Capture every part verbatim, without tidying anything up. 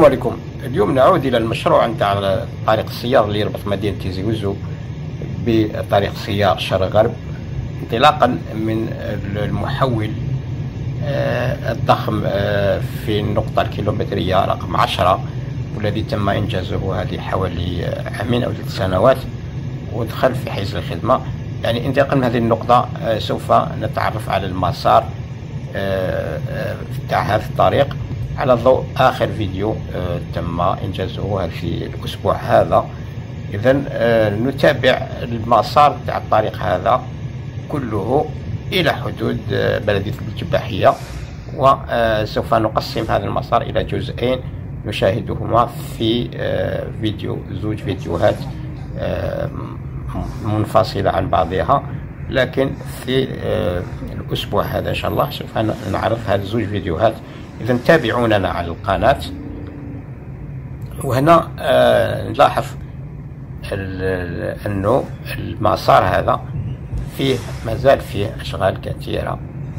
السلام عليكم. اليوم نعود إلى المشروع نتاع طريق السيار اللي يربط مدينة تيزي وزو بطريق السيار شرق غرب، انطلاقا من المحول الضخم في النقطة الكيلومترية رقم عشرة، والذي تم إنجازه هذه حوالي عامين أو ثلاث سنوات ودخل في حيز الخدمة. يعني انطلاقا من هذه النقطة سوف نتعرف على المسار تاع هذا الطريق على ضوء آخر فيديو تم إنجازه في الأسبوع هذا. إذن نتابع المسار تاع الطريق هذا كله إلى حدود بلدية الجباحية، وسوف نقسم هذا المسار إلى جزئين نشاهدهما في فيديو زوج فيديوهات منفصلة عن بعضها، لكن في الأسبوع هذا إن شاء الله سوف نعرض هذه الزوج فيديوهات. إذا تابعوننا على القناة. وهنا نلاحظ أنه المسار هذا فيه مازال فيه أشغال كثيرة.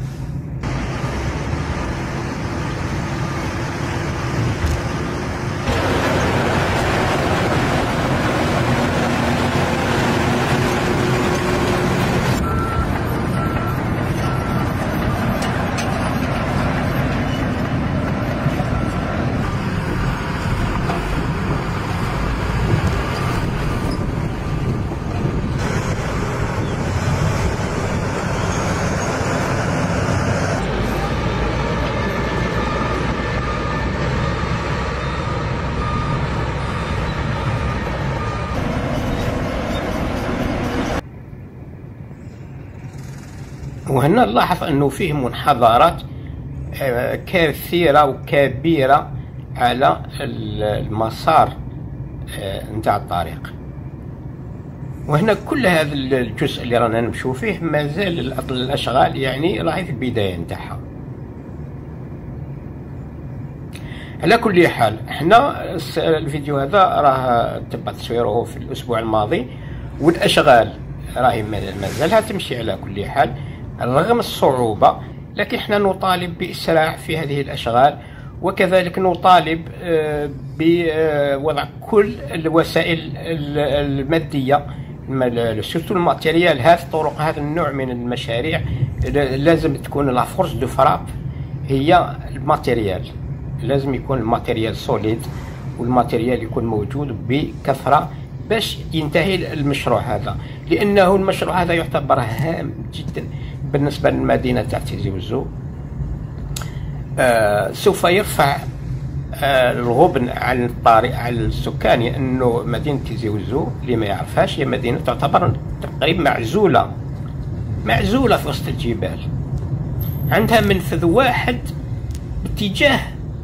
وهنا نلاحظ أنه فيه منحدرات كثيرة وكبيرة على المسار نتاع الطريق. وهنا كل هذا الجزء اللي رانا نمشوا فيه مازال الأشغال يعني راهي في البداية نتاعها. على كل حال احنا الفيديو هذا راه تم تصويره في الأسبوع الماضي، والأشغال راهي مازالها تمشي على كل حال رغم الصعوبة، لكن احنا نطالب بإسراع في هذه الأشغال، وكذلك نطالب بوضع كل الوسائل المادية سورتو الماتيريال. هذه الطرق هذا النوع من المشاريع لازم تكون لا فورس دو فراب هي الماتيريال، لازم يكون الماتيريال سوليد والماتيريال يكون موجود بكثرة باش ينتهي المشروع هذا، لأنه المشروع هذا يعتبر هام جدا بالنسبة للمدينة تاع تيزي وزو. آه سوف يرفع آه الغبن على الطريق على السكان، لأنه مدينة تيزي وزو اللي ما يعرفهاش هي مدينة تعتبر تقريبا معزولة معزولة في وسط الجبال، عندها منفذ واحد باتجاه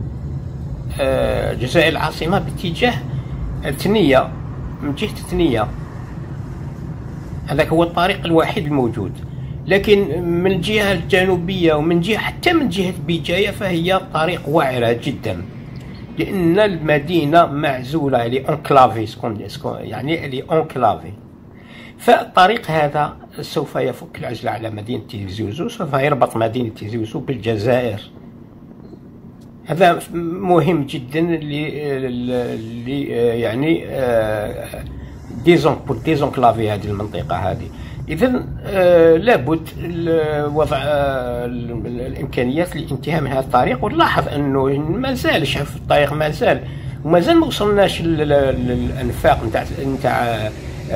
آه جزائر العاصمة، باتجاه ثنية، من جهة ثنية، هذاك هو الطريق الوحيد الموجود. لكن من الجهة الجنوبية ومن جهة حتى من جهة بجاية فهي طريق وعرة جدا، لأن المدينة معزولة لي انكلافي يعني لي انكلافي. فالطريق هذا سوف يفك العزلة على مدينة تيزي وزو، سوف يربط مدينة تيزي وزو بالجزائر. هذا مهم جدا اللي يعني ديزون بور ديزونكلافي هذه المنطقة هذه. إذن آه لابد وضع آه الإمكانيات للانتهاء من هذا الطريق. ونلاحظ أنه مازال الشعب في الطريق مازال ومازال ما وصلناش للأنفاق نتاع نتاع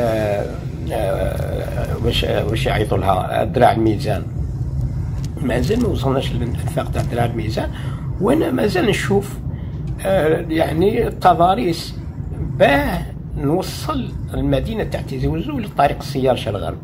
واش واش يعيطوا لها ذراع الميزان، مازال ما وصلناش للأنفاق تاع ذراع الميزان. وأنا مازال نشوف آه يعني التضاريس باه نوصل المدينة تاع تيزي وزو للطريق السيار شرق غرب.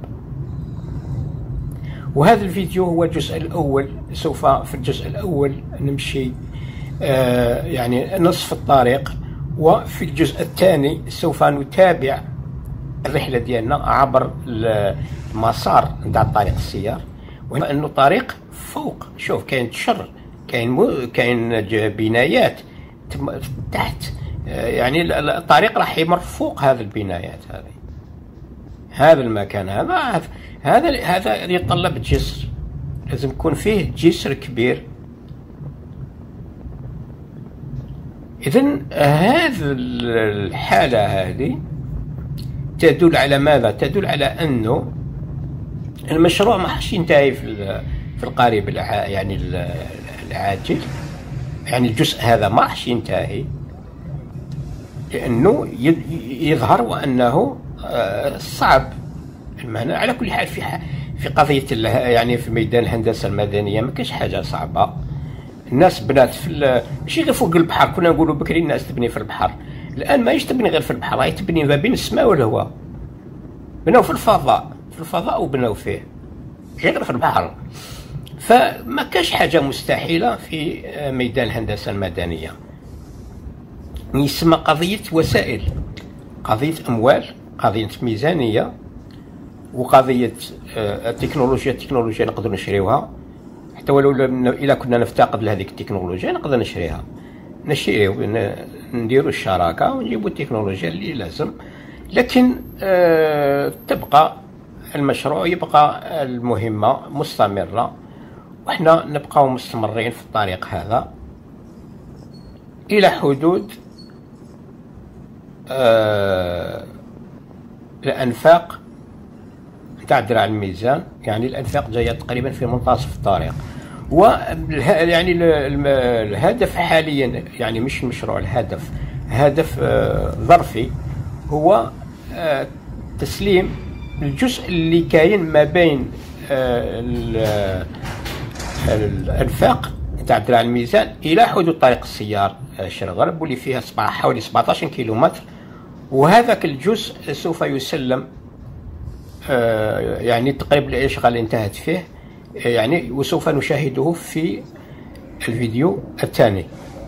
وهذا الفيديو هو الجزء الأول. سوف في الجزء الأول نمشي آه يعني نصف الطريق، وفي الجزء الثاني سوف نتابع الرحلة ديالنا عبر المسار نتاع الطريق السيار. وأنه طريق فوق، شوف كاين تشر، كاين مو كاين بنايات تحت، يعني الطريق راح يمر فوق هذه البنايات هذه. هذا المكان هذا هذا هذا يتطلب جسر، لازم يكون فيه جسر كبير إذن هذه الحالة هذه تدل على ماذا؟ تدل على أنه المشروع ما حش ينتهي في في القريب يعني العاجل، يعني الجزء هذا ما حش ينتهي، لأنه يظهر وأنه صعب. المعنى على كل حال في في قضية يعني في ميدان الهندسة المدنية ما كاش حاجة صعبة. الناس بنات في ماشي غير فوق البحر، كنا نقولوا بكري الناس تبني في البحر، الآن ما تبني غير في البحر، راهي تبني ما بين السماء والهواء. بناو في الفضاء، في الفضاء وبناو فيه غير في البحر. فما كاش حاجة مستحيلة في ميدان الهندسة المدنية. يسمى قضية وسائل، قضية أموال، قضية ميزانية، وقضية التكنولوجيا. التكنولوجيا نقدر نشريوها، حتى ولو إلا كنا نفتقد لهذيك التكنولوجيا نقدر نشريها، نشريو نديرو الشراكة ونجيبو التكنولوجيا اللي لازم. لكن آه تبقى المشروع، يبقى المهمة مستمرة، وإحنا نبقاو مستمرين في الطريق هذا إلى حدود آه الأنفاق تاع درع الميزان. يعني الأنفاق جاية تقريبا في منتصف الطريق، و يعني الهدف حاليا يعني مش مشروع، الهدف هدف آه ظرفي، هو آه تسليم الجزء اللي كاين ما بين آه الانفاق تاع درع الميزان الى حدود طريق السيار الشرق غرب، واللي فيها حوالي سبعطاش كيلومتر. وهذاك الجزء سوف يسلم آه يعني تقريبا الاشغال انتهت فيه يعني، وسوف نشاهده في الفيديو الثاني.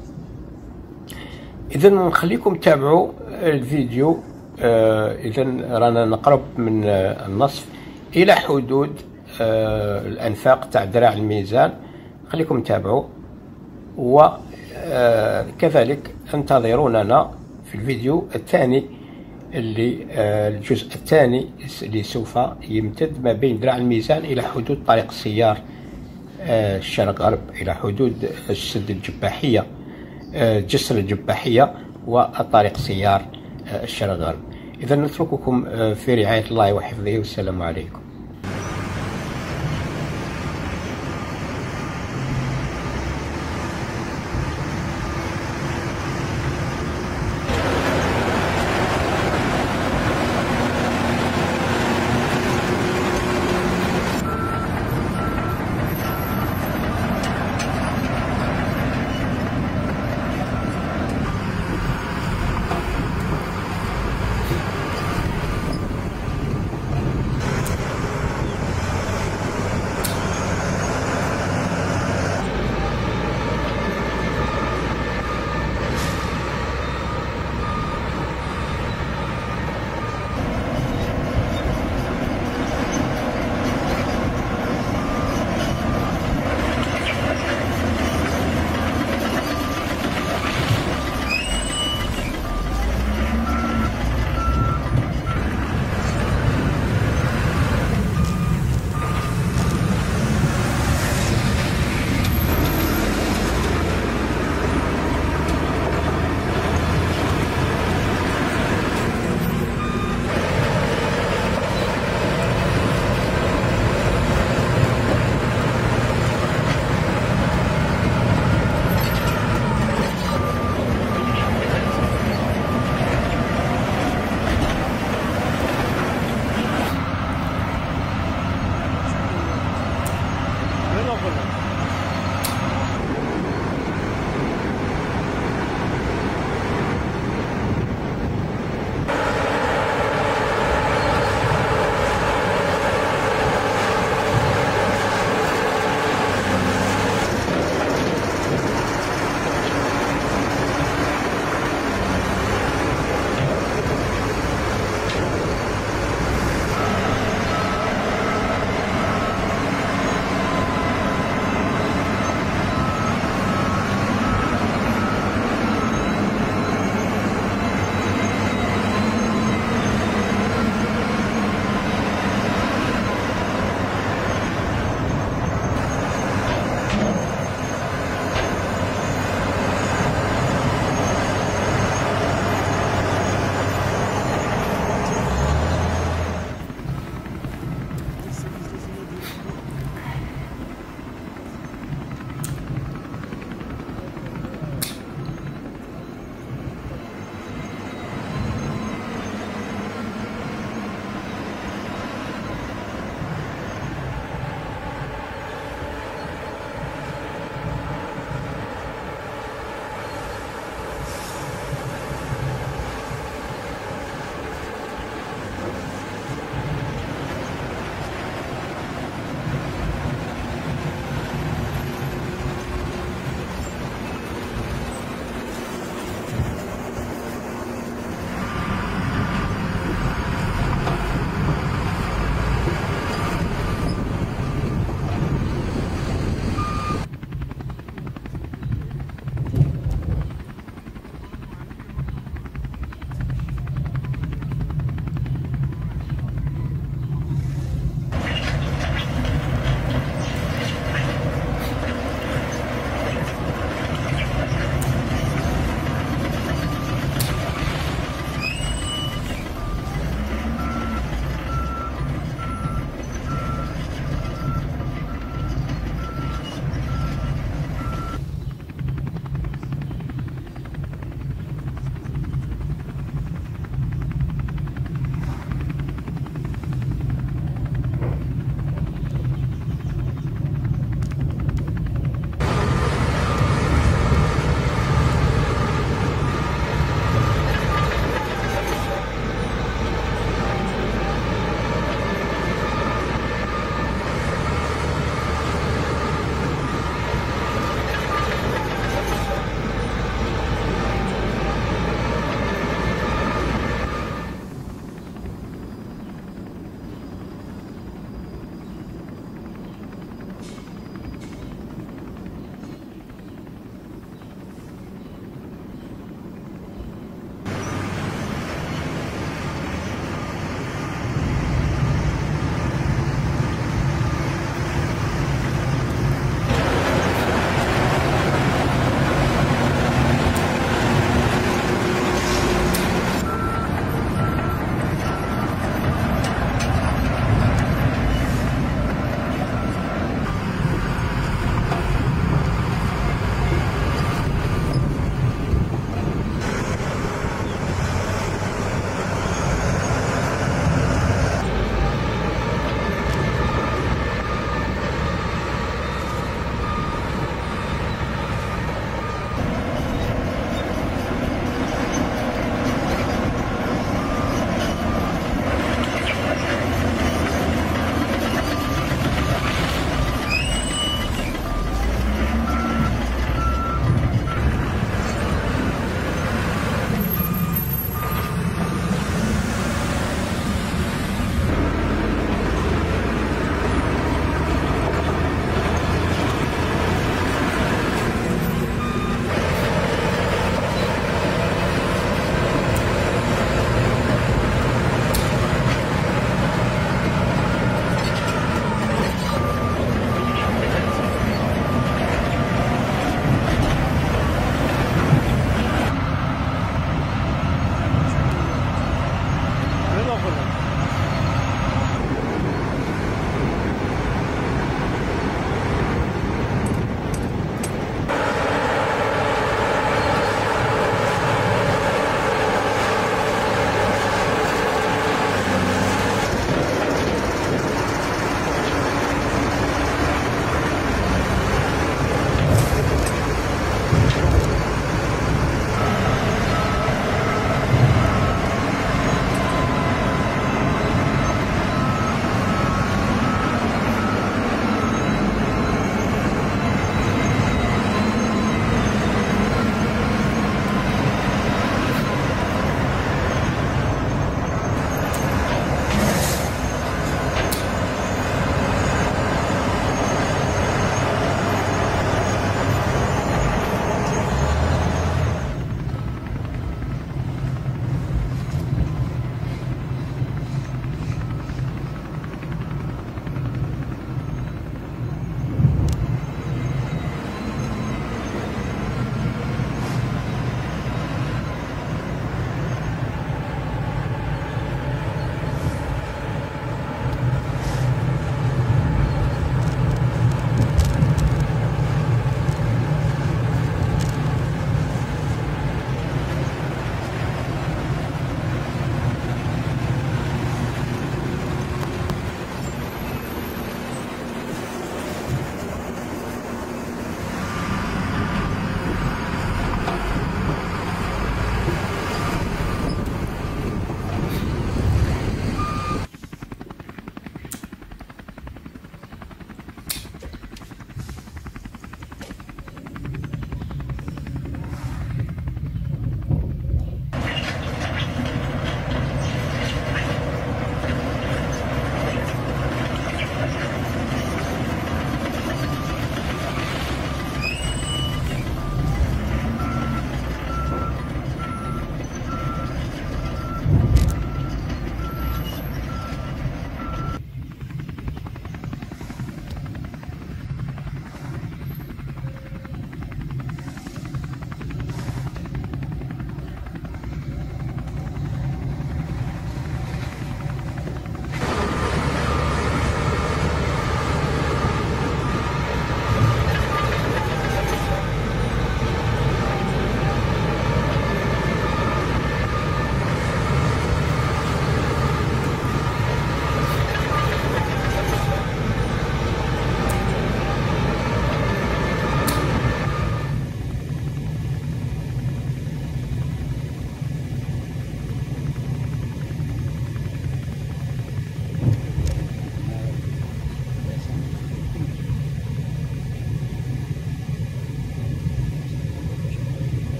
اذا نخليكم تابعوا الفيديو. آه اذا رانا نقرب من آه النصف الى حدود آه الانفاق تاع درع الميزان. خليكم تابعوا، وكذلك انتظروننا في الفيديو الثاني اللي آه الجزء الثاني اللي سوف يمتد ما بين درع الميزان الى حدود طريق السيار آه الشرق غرب، الى حدود السد الجباحية، آه جسر الجباحية، والطريق سيار آه الشرق غرب. إذا نترككم في رعاية الله وحفظه، والسلام عليكم.